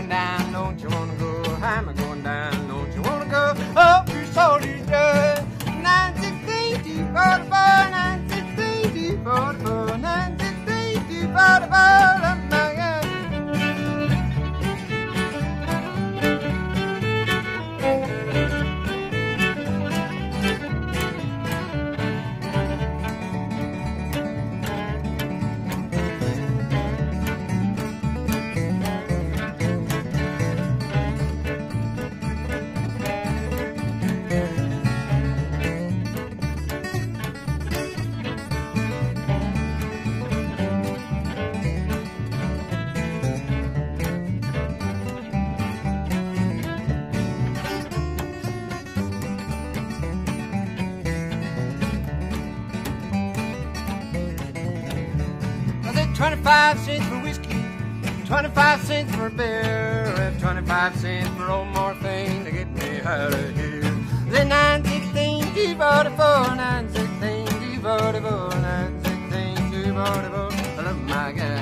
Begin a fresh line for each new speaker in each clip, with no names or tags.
going down, don't you wanna go? I'm going down, don't you wanna go? Oh, you soldiers, 916 244, 916 244, 916 244, oh my God. I said 25 cents for whiskey, 25 cents for beer, 25 cents for one more thing to get me out of here. The 916 244, 916 244, 916 244, oh my God.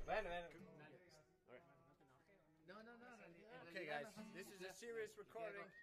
Okay, guys, this is a serious recording.